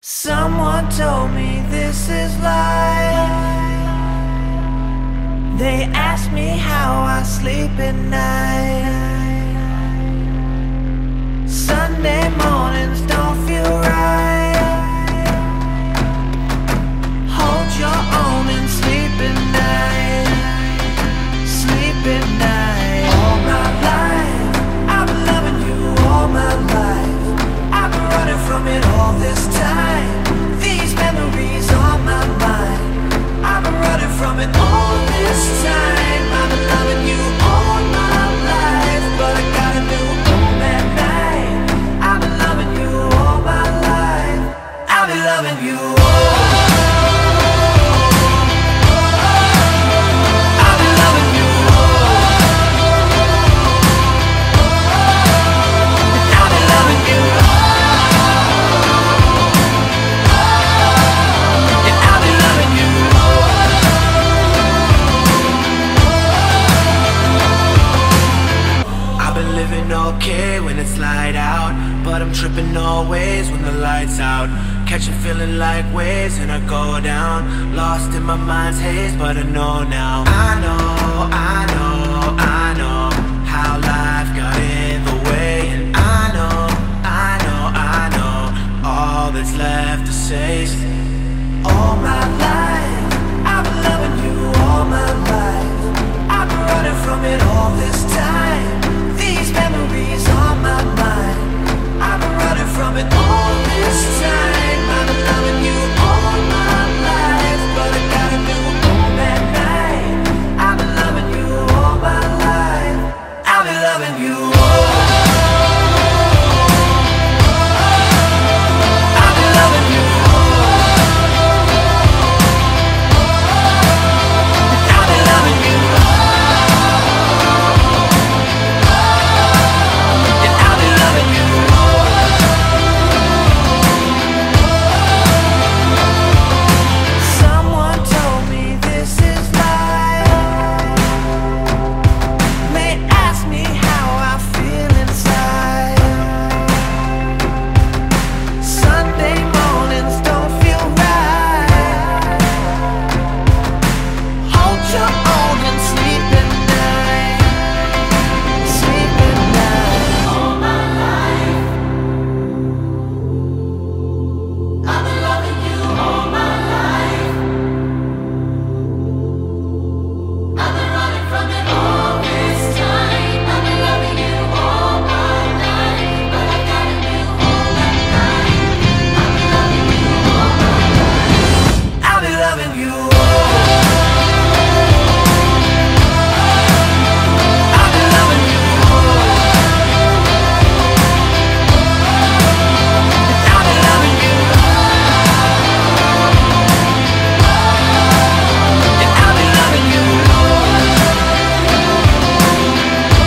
Someone told me this is life. They asked me how I sleep at night. Sunday mornings don't feel right. Hold your own and sleep at night. Sleep at night. All my life I've been loving you, all my life I've been running from it all this time. These memories on my mind, I've been running from it all this time. I've been loving you all my life, but I got a new home at night. I've been loving you all my life. I've been loving you all. I've been loving you all. I've been loving you all. Okay when it's light out, but I'm tripping always when the light's out. Catching feeling like waves and I go down, lost in my mind's haze, but I know now. I know how life got in the way, and I know all that's left to say is all my life I've been loving you, all my life I've been running from it all this time. These memories on my mind, I've been running from it all this time. I've been loving you all my life, but I got a new home at night. I've been loving you all my life. I've been loving you all. I've been loving you all. I've been loving you all.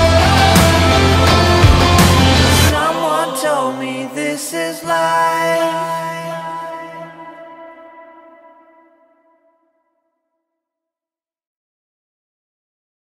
This is life.